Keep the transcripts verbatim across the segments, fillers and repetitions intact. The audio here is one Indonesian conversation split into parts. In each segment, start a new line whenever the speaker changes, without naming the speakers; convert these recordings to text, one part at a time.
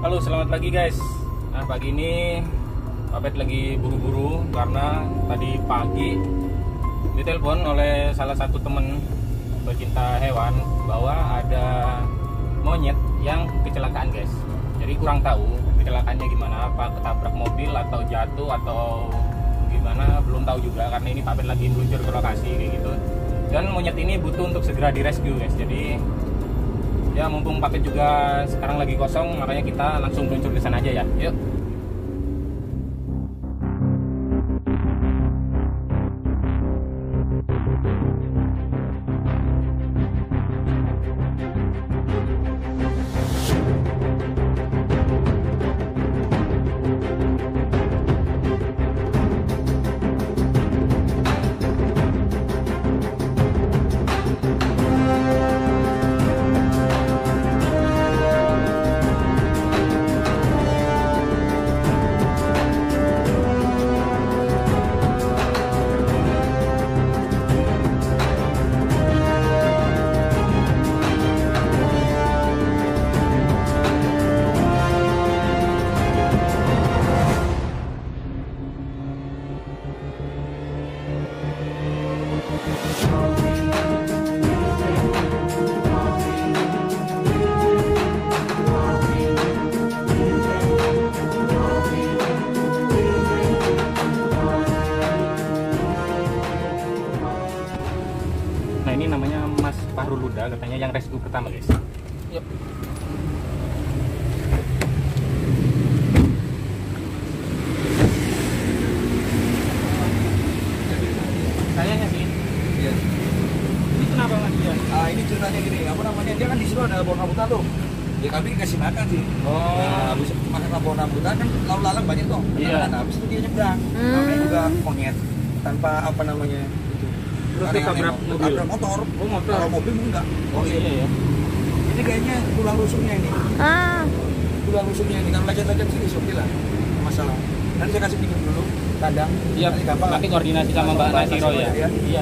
Halo, selamat pagi guys. Nah, pagi ini Papet lagi buru-buru karena tadi pagi ditelepon oleh salah satu temen pecinta hewan bahwa ada monyet yang kecelakaan guys. Jadi kurang tahu kecelakaannya gimana, apa ketabrak mobil atau jatuh atau gimana, belum tahu juga karena ini Papet lagi meluncur ke lokasi kayak gitu. Dan monyet ini butuh untuk segera direscue guys. Jadi ya mumpung Papet juga sekarang lagi kosong, makanya kita langsung meluncur ke sana aja ya. Yuk. Nah, ini namanya Mas Fahrul Huda, katanya yang rescue pertama guys. Yuk. Kayaknya sih.
Iya.
Ini kenapa Mas dia?
Ah, ini ceritanya gini, apa namanya, dia kan di situ ada pohon rambutan tuh. Ya kami kasih makan sih.
Oh.
Nah, habis makan pohon rambutan kan lalu lalang banyak tuh.
Iya.
Nah, habis itu dia nyebrang.
Hmm.
Namanya juga monyet tanpa apa namanya itu.
Terus
Aneh-aneh,
ditabrak mobil?
Tabrak motor.
Oh, motor.
Kalau mobil enggak.
Oh iya ya.
Ini kayaknya tulang rusuknya ini.
Ah,
Tulang rusuknya ini kan lecet-lecet sini oke lah. Masalah. Nanti saya kasih pinjam dulu kadang.
Iya,
Nanti gampang.
nanti koordinasi sama Mbak Nasiro ya.
ya.
Iya.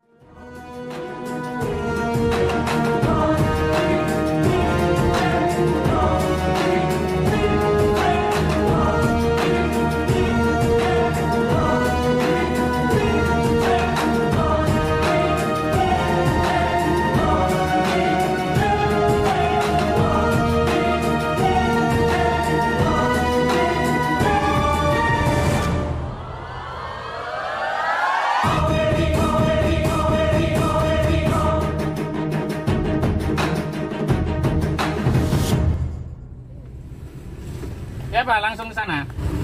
Ya Pak, langsung ke sana.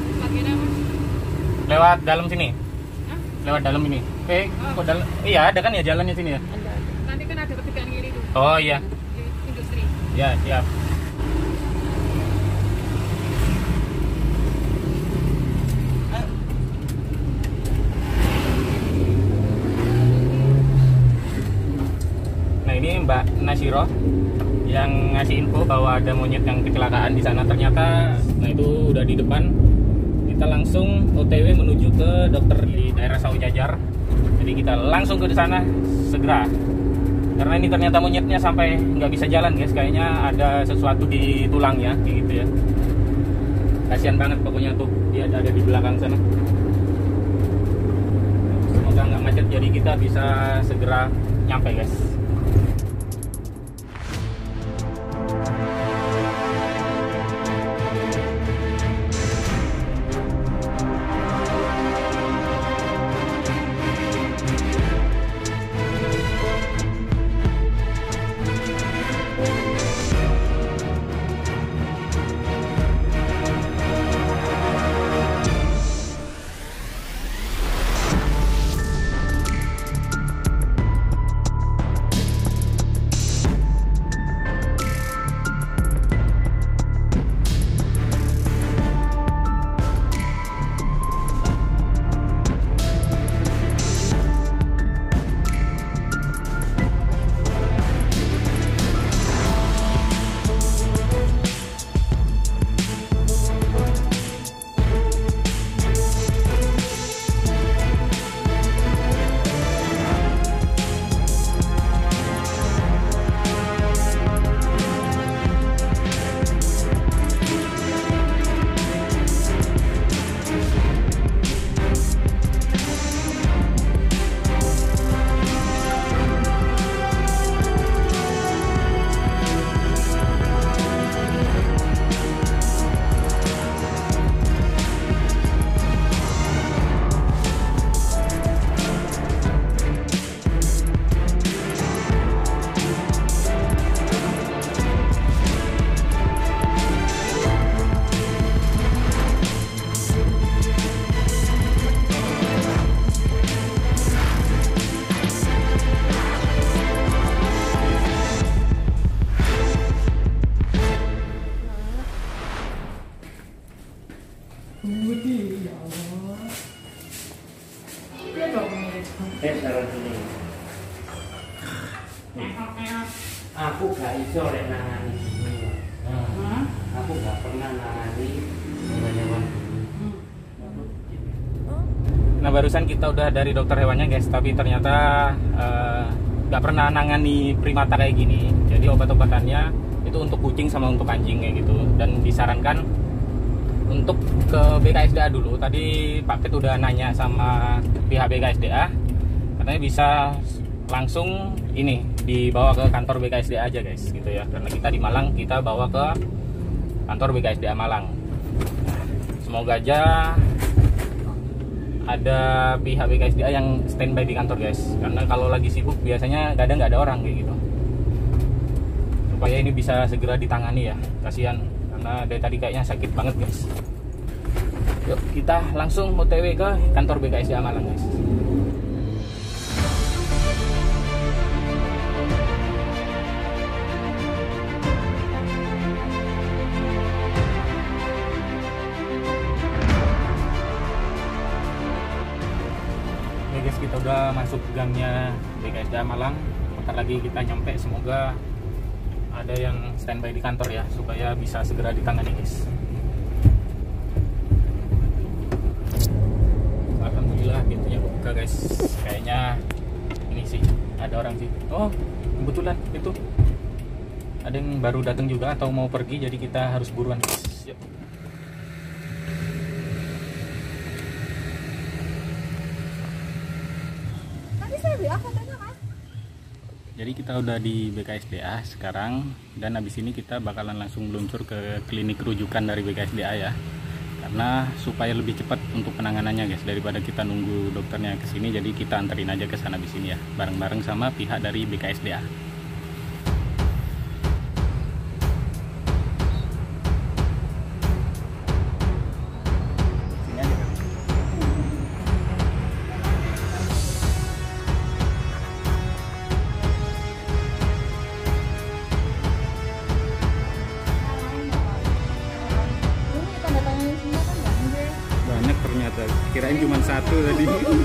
Lewat dalam sini. Lewat dalam ini. Oke, kok dalam? Iya, ada kan ya jalannya sini ya?
Nanti kan ada pertigaan kiri tuh.
Oh iya.
Di industri.
Ya, siap. Nah, ini Mbak Nasiro yang ngasih info bahwa ada monyet yang kecelakaan di sana. Ternyata, nah itu udah di depan. Kita langsung O T W menuju ke dokter di daerah Sawo Jajar. Jadi kita langsung ke sana segera. Karena ini ternyata monyetnya sampai nggak bisa jalan guys. Kayaknya ada sesuatu di tulangnya, kayak gitu ya. Kasihan banget pokoknya tuh, dia ada, ada di belakang sana. Semoga nggak macet, jadi kita bisa segera nyampe guys. Nah barusan kita udah dari dokter hewannya guys, tapi ternyata nggak uh, pernah nangani primata kayak gini. Jadi obat-obatannya itu untuk kucing sama untuk anjing kayak gitu. Dan disarankan untuk ke B K S D A dulu. Tadi Pak Pet udah nanya sama pihak B K S D A, katanya bisa langsung ini dibawa ke kantor B K S D A aja guys, gitu ya. Karena kita di Malang, kita bawa ke kantor B K S D A Malang. Semoga aja ada pihak B K S D A yang standby di kantor guys, karena kalau lagi sibuk biasanya kadang nggak ada orang kayak gitu. Supaya ini bisa segera ditangani ya, kasihan karena dari tadi kayaknya sakit banget guys. Yuk kita langsung O T W ke kantor B K S D A Malang guys. Guys, kita udah masuk gangnya B K S D A Malang. Bentar lagi kita nyampe, semoga ada yang standby di kantor ya, supaya bisa segera ditangani guys. Alhamdulillah pintunya kebuka guys. Kayaknya ini sih ada orang sih. Oh kebetulan itu ada yang baru datang juga atau mau pergi, jadi kita harus buruan guys. Yuk. Jadi kita udah di B K S D A sekarang, dan habis ini kita bakalan langsung meluncur ke klinik rujukan dari B K S D A ya, karena supaya lebih cepat untuk penanganannya guys, daripada kita nunggu dokternya kesini. Jadi kita anterin aja ke sana di sini ya, bareng-bareng sama pihak dari B K S D A. Ternyata kirain cuma satu tadi.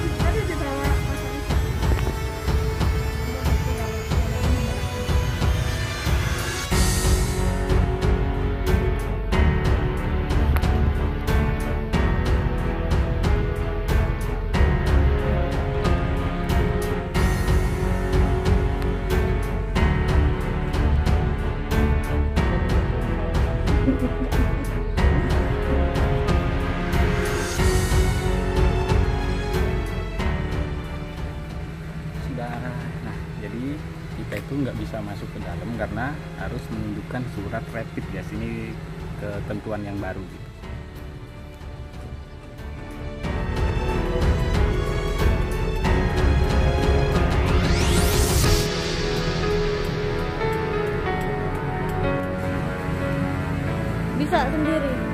Nah, jadi kita itu nggak bisa masuk ke dalam karena harus menunjukkan surat rapid ya, sini ketentuan yang baru gitu.
Bisa sendiri.